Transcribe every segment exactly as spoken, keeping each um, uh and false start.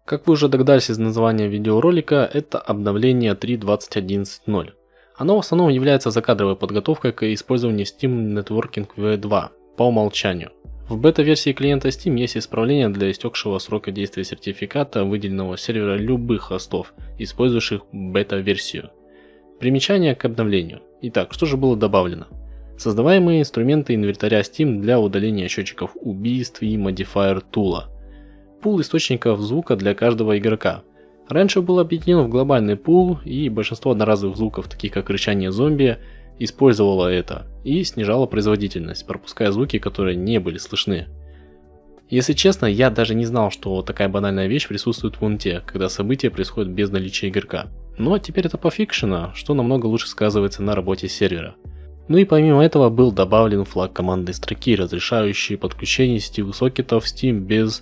Как вы уже догадались из названия видеоролика, это обновление три точка двадцать одиннадцать точка ноль. Оно в основном является закадровой подготовкой к использованию Steam Networking ви два по умолчанию. В бета-версии клиента Steam есть исправление для истекшего срока действия сертификата выделенного сервера любых хостов, использующих бета-версию. Примечание к обновлению. Итак, что же было добавлено? Создаваемые инструменты инвентаря Steam для удаления счетчиков убийств и модифайер тула. Пул источников звука для каждого игрока. Раньше был объединен в глобальный пул, и большинство одноразовых звуков, таких как рычание зомби, использовало это и снижало производительность, пропуская звуки, которые не были слышны. Если честно, я даже не знал, что такая банальная вещь присутствует в унте, когда события происходят без наличия игрока. Но теперь это пофикшено, что намного лучше сказывается на работе сервера. Ну и помимо этого был добавлен флаг командной строки, разрешающий подключение сетевых сокетов Steam без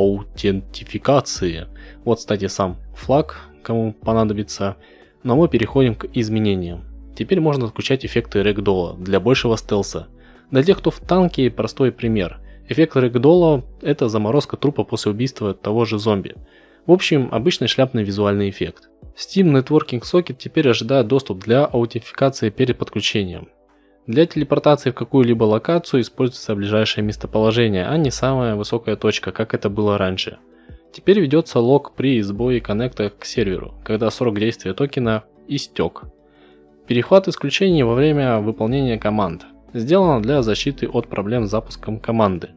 аутентификации. Вот, кстати, сам флаг, кому понадобится. Но мы переходим к изменениям. Теперь можно отключать эффекты рэгдолла для большего стелса. Для тех, кто в танке, простой пример. Эффект рэгдолла – это заморозка трупа после убийства того же зомби. В общем, обычный шляпный визуальный эффект. Steam Networking Socket теперь ожидает доступ для аутентификации перед подключением. Для телепортации в какую-либо локацию используется ближайшее местоположение, а не самая высокая точка, как это было раньше. Теперь ведется лог при сбое коннекта к серверу, когда срок действия токена истек. Перехват исключений во время выполнения команд. Сделано для защиты от проблем с запуском команды.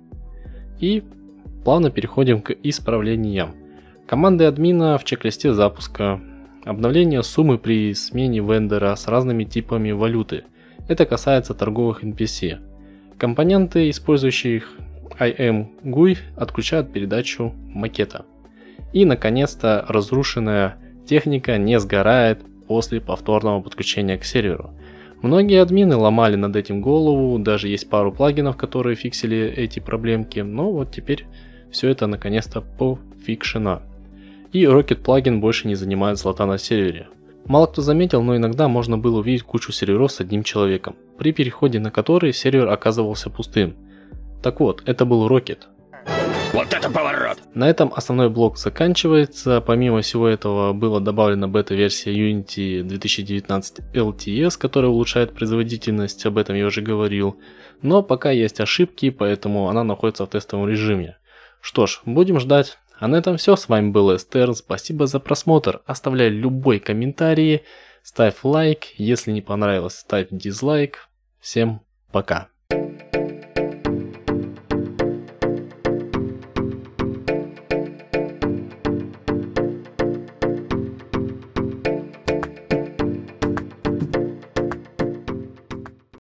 И плавно переходим к исправлениям. Команды админа в чек-листе запуска. Обновление суммы при смене вендора с разными типами валюты. Это касается торговых эн пи си. Компоненты, использующие ай эм джи ю ай, отключают передачу макета. И, наконец-то, разрушенная техника не сгорает после повторного подключения к серверу. Многие админы ломали над этим голову, даже есть пару плагинов, которые фиксили эти проблемки, но вот теперь все это наконец-то пофикшено. И Rocket плагин больше не занимает слота на сервере. Мало кто заметил, но иногда можно было увидеть кучу серверов с одним человеком, при переходе на который сервер оказывался пустым. Так вот, это был Rocket. Вот это поворот! На этом основной блок заканчивается. Помимо всего этого было добавлена бета-версия Unity две тысячи девятнадцать эл ти эс, которая улучшает производительность, об этом я уже говорил. Но пока есть ошибки, поэтому она находится в тестовом режиме. Что ж, будем ждать. А на этом все, с вами был Эстерн, спасибо за просмотр, оставляй любой комментарий, ставь лайк, если не понравилось, ставь дизлайк, всем пока.